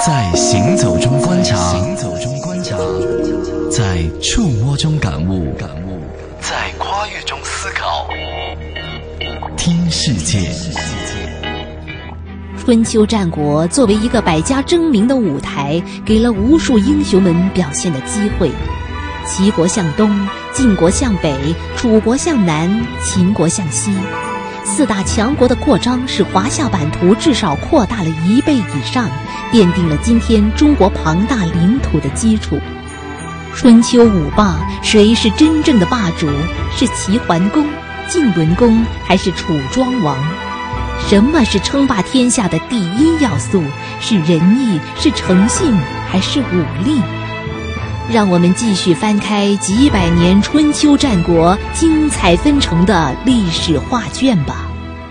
在行走中观察，在触摸中感悟，在跨越中思考。听世界。 春秋战国作为一个百家争鸣的舞台，给了无数英雄们表现的机会。齐国向东，晋国向北，楚国向南，秦国向西。四大强国的扩张使华夏版图至少扩大了1倍以上，奠定了今天中国庞大领土的基础。春秋五霸，谁是真正的霸主？是齐桓公、晋文公，还是楚庄王？什么是称霸天下的第一要素？是仁义，是诚信，还是武力？让我们继续翻开几百年春秋战国精彩纷呈的历史画卷吧。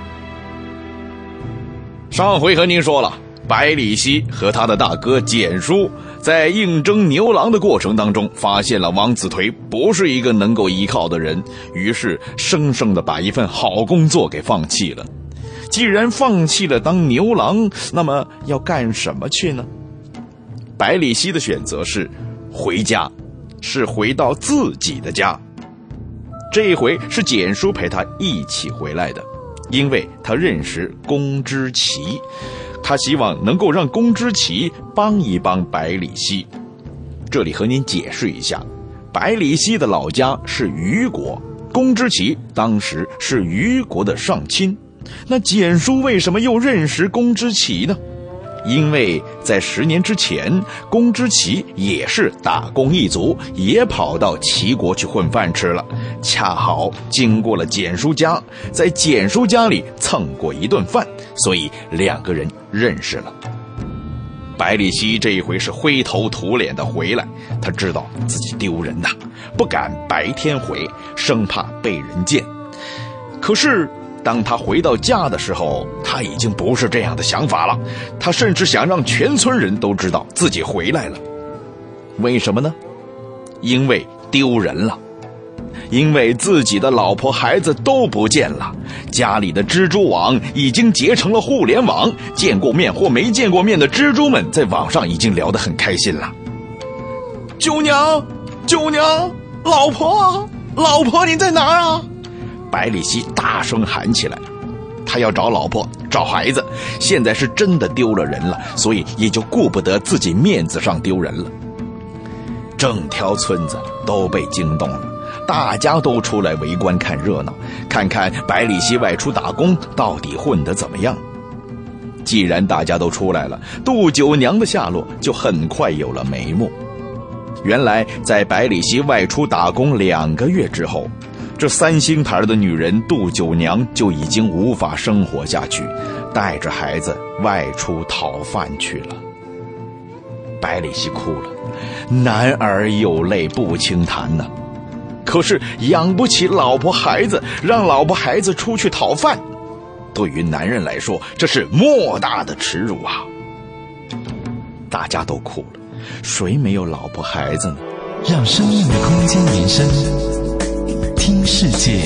上回和您说了，百里奚和他的大哥蹇叔在应征牛郎的过程当中，发现了王子颓不是一个能够依靠的人，于是生生的把一份好工作给放弃了。既然放弃了当牛郎，那么要干什么去呢？百里奚的选择是回家，是回到自己的家。这一回是蹇叔陪他一起回来的，因为他认识公之奇，他希望能够让公之奇帮一帮百里奚。这里和您解释一下，百里奚的老家是虞国，公之奇当时是虞国的上卿。那蹇叔为什么又认识公之奇呢？因为在10年之前，公之奇也是打工一族，也跑到齐国去混饭吃了，恰好经过了蹇叔家，在蹇叔家里蹭过一顿饭，所以2个人认识了。百里奚这一回是灰头土脸的回来，他知道自己丢人呐，不敢白天回，生怕被人见。可是当他回到家的时候，他已经不是这样的想法了，他甚至想让全村人都知道自己回来了。为什么呢？因为丢人了，因为自己的老婆孩子都不见了，家里的蜘蛛网已经结成了互联网，见过面或没见过面的蜘蛛们在网上已经聊得很开心了。舅娘，舅娘，老婆，老婆你在哪儿啊？百里奚大声喊起来，他要找老婆找孩子，现在是真的丢了人了，所以也就顾不得自己面子上丢人了。整条村子都被惊动了，大家都出来围观看热闹，看看百里奚外出打工到底混得怎么样。既然大家都出来了，杜九娘的下落就很快有了眉目。原来在百里奚外出打工2个月之后，这3星牌的女人杜九娘就已经无法生活下去，带着孩子外出讨饭去了。百里奚哭了，男儿有泪不轻弹呢。可是养不起老婆孩子，让老婆孩子出去讨饭，对于男人来说，这是莫大的耻辱啊！大家都哭了，谁没有老婆孩子呢？ 让生命的空间延伸，听世界。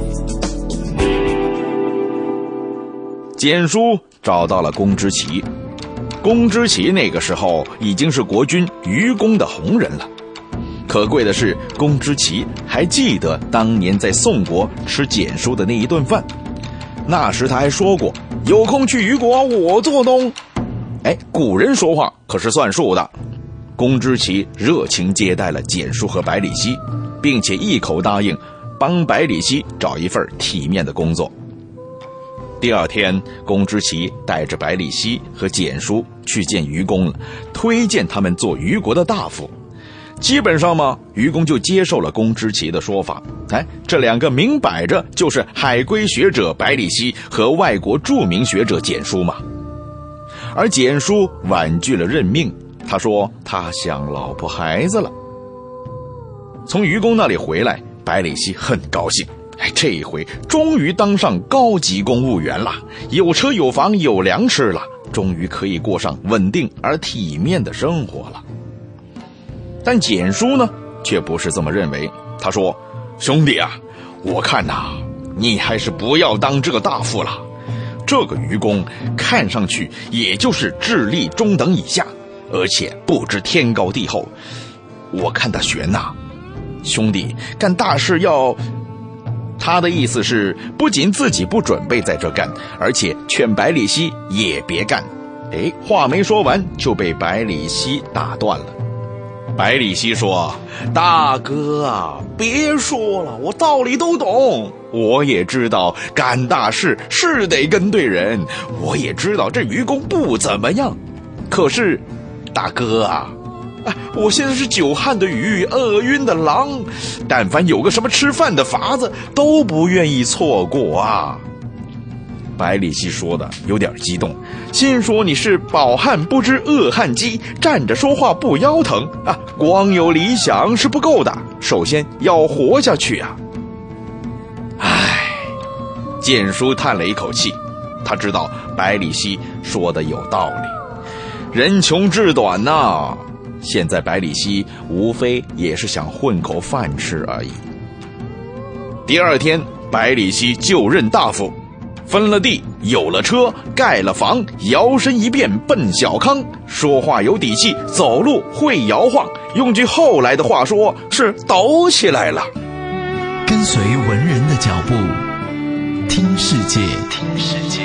蹇叔找到了公之奇，公之奇那个时候已经是国君虞公的红人了。可贵的是，公之奇还记得当年在宋国吃蹇叔的那一顿饭，那时他还说过，有空去虞国我做东。古人说话可是算数的。公之奇热情接待了蹇叔和百里奚，并且一口答应帮百里奚找一份体面的工作。第2天，公之奇带着百里奚和蹇叔去见虞公了，推荐他们做虞国的大夫。基本上嘛，虞公就接受了公之奇的说法。这2个明摆着就是海归学者百里奚和外国著名学者蹇叔嘛。而蹇叔婉拒了任命，他说他想老婆孩子了。从虞公那里回来，百里奚很高兴，这一回终于当上高级公务员了，有车有房有粮吃了，终于可以过上稳定而体面的生活了。但蹇叔呢，却不是这么认为。他说，兄弟啊，我看你还是不要当这个大夫了。这个愚公看上去也就是智力中等以下， 而且不知天高地厚。我看他悬呐，兄弟，干大事要……他的意思是，不仅自己不准备在这干，而且劝百里奚也别干。话没说完就被百里奚打断了。百里奚说：“大哥啊，别说了，我道理都懂。我也知道干大事是得跟对人，我也知道这愚公不怎么样。可是，大哥啊，我现在是久旱的鱼，饿晕的狼，但凡有个什么吃饭的法子，都不愿意错过啊。”百里奚说的有点激动，心说你是饱汉不知饿汉饥，站着说话不腰疼啊！光有理想是不够的，首先要活下去啊！蹇叔叹了一口气，他知道百里奚说的有道理，人穷志短呐。现在百里奚无非也是想混口饭吃而已。第二天，百里奚就任大夫，分了地，有了车，盖了房，摇身一变奔小康，说话有底气，走路会摇晃，用句后来的话说，是抖起来了。 跟随文人的脚步，听世界，听世界。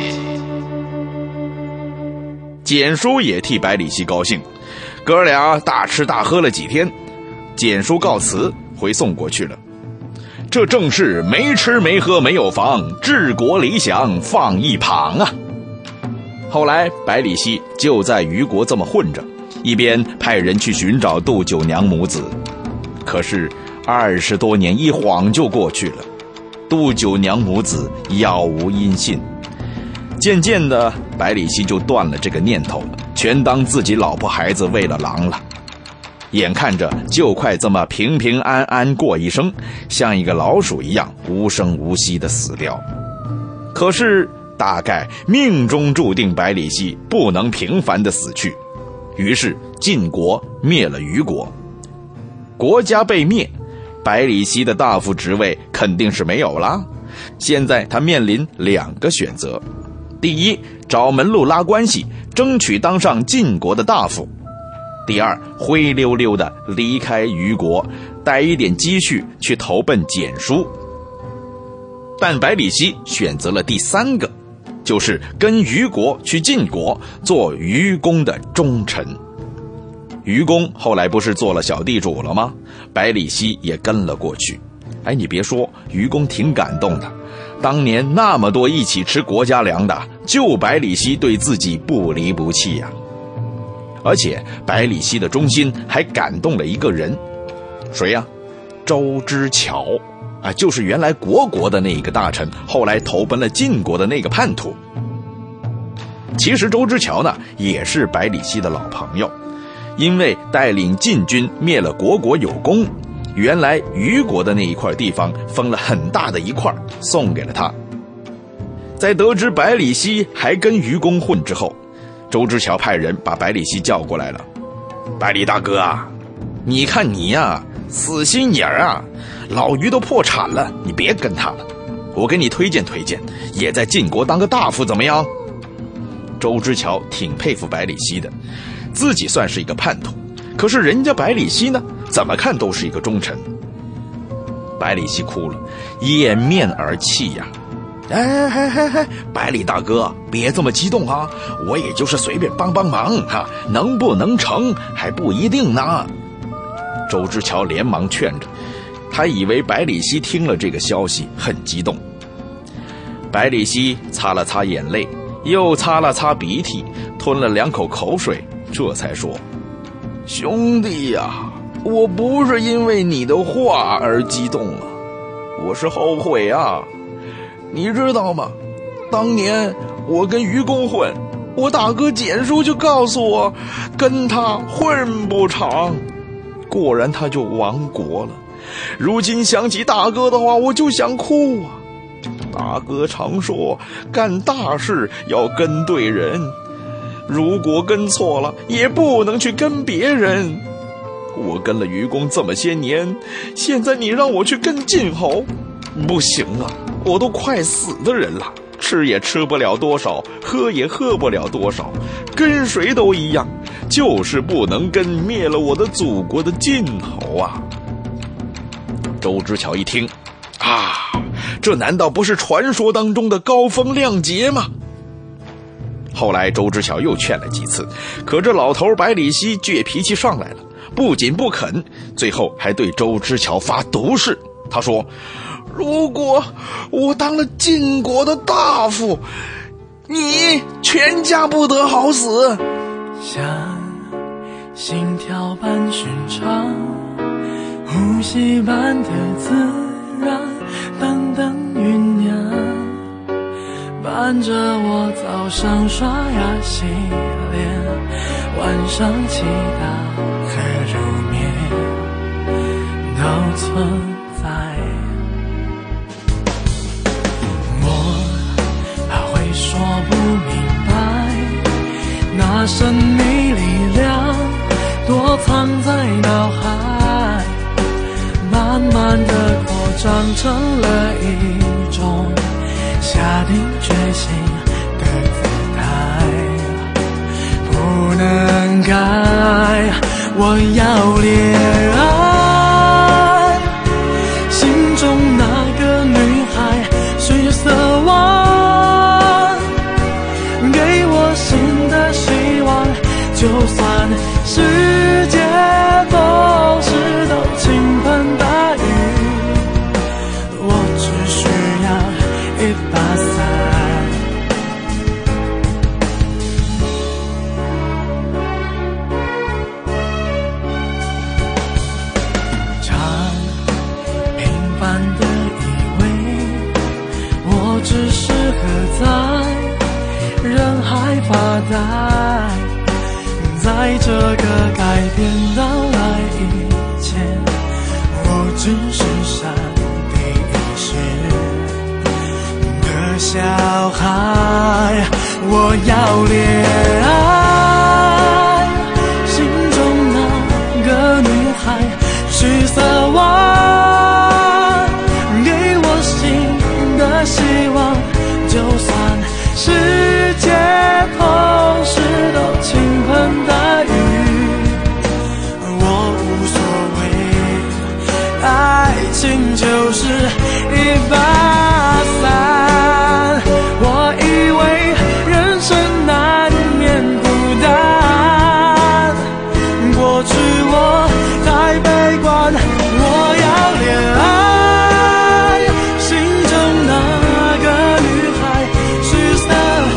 蹇叔也替百里奚高兴，哥俩大吃大喝了几天，蹇叔告辞回宋国去了。这正是没吃没喝没有房，治国理想放一旁啊。后来百里奚就在虞国这么混着，一边派人去寻找杜九娘母子。可是20多年一晃就过去了，杜九娘母子杳无音信。渐渐的，百里奚就断了这个念头，全当自己老婆孩子喂了狼了。眼看着就快这么平平安安过一生，像一个老鼠一样无声无息地死掉。可是大概命中注定百里奚不能平凡地死去，于是晋国灭了虞国。国家被灭，百里奚的大夫职位肯定是没有了。现在他面临2个选择：第一，找门路拉关系，争取当上晋国的大夫；第二，灰溜溜的离开虞国，带一点积蓄去投奔蹇叔。但百里奚选择了第3个，就是跟虞国去晋国，做虞公的忠臣。虞公后来不是做了小地主了吗？百里奚也跟了过去。你别说，虞公挺感动的，当年那么多一起吃国家粮的，就百里奚对自己不离不弃呀。而且百里奚的忠心还感动了一个人，谁呀？周之乔就是原来国的那一个大臣，后来投奔了晋国的那个叛徒。其实周之乔呢，也是百里奚的老朋友，因为带领晋军灭了国有功，原来虞国的那一块地方分了很大的一块送给了他。在得知百里奚还跟虞公混之后，周之乔派人把百里奚叫过来了。百里大哥啊，你看你呀，死心眼啊，老虞都破产了，你别跟他了，我给你推荐推荐，也在晋国当个大夫怎么样？周之乔挺佩服百里奚的，自己算是一个叛徒，可是人家百里奚呢，怎么看都是一个忠臣。百里奚哭了，掩面而泣呀。百里大哥，别这么激动啊，我也就是随便帮忙能不能成还不一定呢。周之乔连忙劝着，他以为百里奚听了这个消息很激动。百里奚擦了擦眼泪，又擦了擦鼻涕，吞了2口口水，这才说：兄弟呀，我不是因为你的话而激动啊，我是后悔啊。你知道吗？当年我跟虞公混，我大哥蹇叔就告诉我，跟他混不长，果然他就亡国了。如今想起大哥的话，我就想哭啊。大哥常说，干大事要跟对人，如果跟错了，也不能去跟别人。我跟了虞公这么些年，现在你让我去跟晋侯，不行啊，我都快死的人了，吃也吃不了多少，喝也喝不了多少，跟谁都一样， 就是不能跟，灭了我的祖国的尽头啊！周之乔一听，啊，这难道不是传说当中的高风亮节吗？后来周之乔又劝了几次，可这老头百里奚倔脾气上来了，不仅不肯，最后还对周之乔发毒誓。他说，如果我当了晋国的大夫，你全家不得好死。 像心跳般寻常，呼吸般的自然，淡淡酝酿，伴着我早上刷牙洗脸，晚上祈祷和入眠都存在。我还会说不明白，那神秘力量躲藏在脑海，慢慢地扩张成了一种下定决心的姿态，不能改，我要恋爱，心中那个女孩血色弯，给我新的希望，就算世界都是都倾盆大雨，我只需要一把伞。常平凡的以为我只适合在人海发呆，在这个改变到来以前，我只是上帝遗失的小孩，我要恋爱，心中那个女孩血色弯，给我新的希望，就算世界同时都倾盆大雨，我无所谓，爱情就是一把伞，我以为人生难免孤单，过去我太悲观，我要恋爱，心中那个女孩血色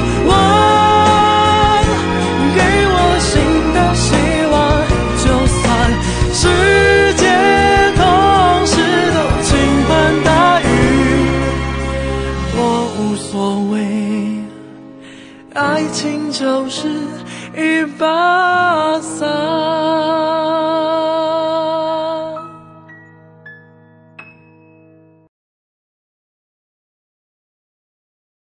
弯，给我新的希望，就算世界同时都倾盆大雨，我无所谓，爱情就是一把伞。